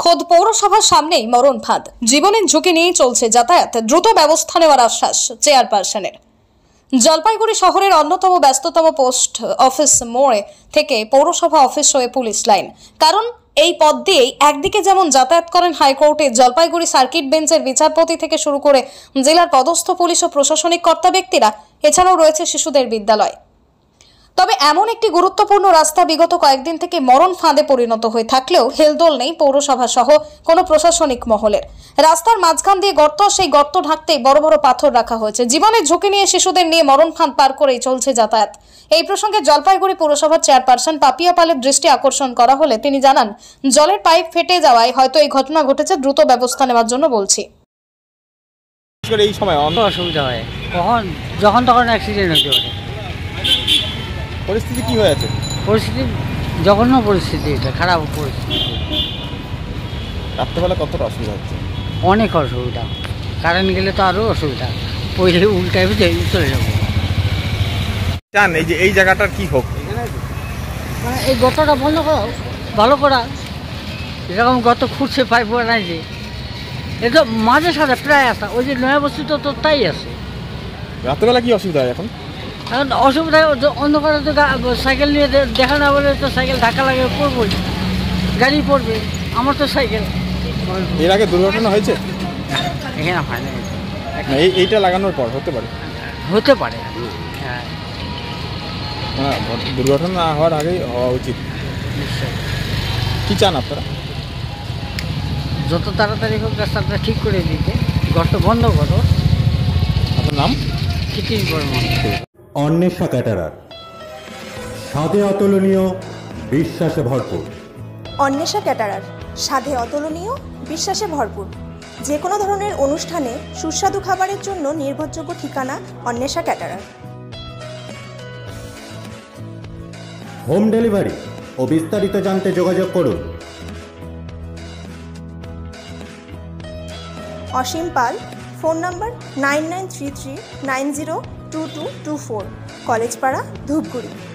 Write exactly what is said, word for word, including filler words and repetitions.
খোদ পৌরসভার সামনেই মরণ ফাঁদ, জীবনের ঝুঁকি নিয়েই চলছে যাতায়াত, দ্রুত ব্যবস্থা নেওয়ার আশ্বাস চেয়ারপারসনের। জলপাইগুড়ি শহরের অন্যতম ব্যস্ততম পোস্ট অফিস মোড়ে থেকে পৌরসভা অফিস হয়ে পুলিশ লাইন। কারণ এই পথ দিয়েই একদিকে যেমন যাতায়াত করেন হাইকোর্টে জলপাইগুড়ি সার্কিট বেঞ্চের বিচারপতি থেকে শুরু করে জেলার পদস্থ পুলিশ ও প্রশাসনিক কর্তা ব্যক্তিরা, এছাড়াও রয়েছে শিশুদের বিদ্যালয়। তবে এমন একটি গুরুত্বপূর্ণ রাস্তা বিগত কয়েকদিন থেকে মরণ ফাঁদে পরিণত হয়ে থাকলেও হেলদোল নেই পৌরসভা সহ কোনো প্রশাসনিক মহলের। রাস্তার মাঝখান দিয়ে গর্ত, সেই গর্ত ঢাকতেই বড় বড় পাথর রাখা হয়েছে। জীবনের ঝুঁকি নিয়ে শিশুদের নিয়ে মরণ ফাঁদ পার করেই চলছে যাতায়াত। এই প্রসঙ্গে জলপাইগুড়ি পৌরসভার চেয়ারপারসন পাপিয়া পালের দৃষ্টি আকর্ষণ করা হলে তিনি জানান, জলের পাইপ ফেটে যাওয়ায় হয়তো এই ঘটনা ঘটেছে, দ্রুত ব্যবস্থা নেওয়ার জন্য বলছি। এই সময় অন্য অসুবিধা হয়, কখন যখন তখন অ্যাক্সিডেন্ট হতে পারে। পরিস্থিতি কি হয়েছে? পরিস্থিতি জঘন্য পরিস্থিতি, এটা খারাপ পরিস্থিতি। রাত্রেবেলা কতটা অসুবিধা হচ্ছে? অনেক অসুবিধা, কারেন্ট গেলে তো আরও অসুবিধা, পয়সা উল্টায় চলে যাবো। চান এই যে এই জায়গাটার কি হোক, মানে এই গর্তটা বন্ধ করা, ভালো করা। এরকম গর্ত খুঁড়ছে, পাইপ বানাইছে, এটা মাঝে সাথে প্রায় আসা, ওই যে নয়া বস্তি তো তাই আছে। রাত্রেবেলা কি অসুবিধা হয় এখন? এখন অসুবিধা অন্ধকারে তো সাইকেল নিয়ে দেখা না বলে তো সাইকেল ধাক্কা লাগে পড়বই, গাড়ি পড়বে। আমার তো সাইকেল। এর আগে দুর্ঘটনা হয়েছে এখানে হয় না, এই এইটা লাগানোর পর হতে পারে হতে পারে হ্যাঁ, দুর্ঘটনা না হওয়ার আগেই হওয়া উচিত। নিশ্চয়ই। কি চান আপনারা? যত তাড়াতাড়ি হোক রাস্তাটা ঠিক করে দিতে, গর্ত বন্ধ করো। আপনার নাম? চিকিৎ বর্মন। অন্বেষা ক্যাটারার, স্বাদে অতুলনীয়, বিশ্বাসে ভরপুর। অন্বেষা ক্যাটারার, স্বাদে অতুলনীয়, বিশ্বাসে ভরপুর। যে কোনো ধরনের অনুষ্ঠানে সুস্বাদু খাবারের জন্য নির্ভরযোগ্য ঠিকানা অন্বেষা ক্যাটারার। হোম ডেলিভারি ও বিস্তারিত জানতে যোগাযোগ করুন। Asim Pal, phone number nine nine three three nine zero two two two four, Collegepara, Dhupguri.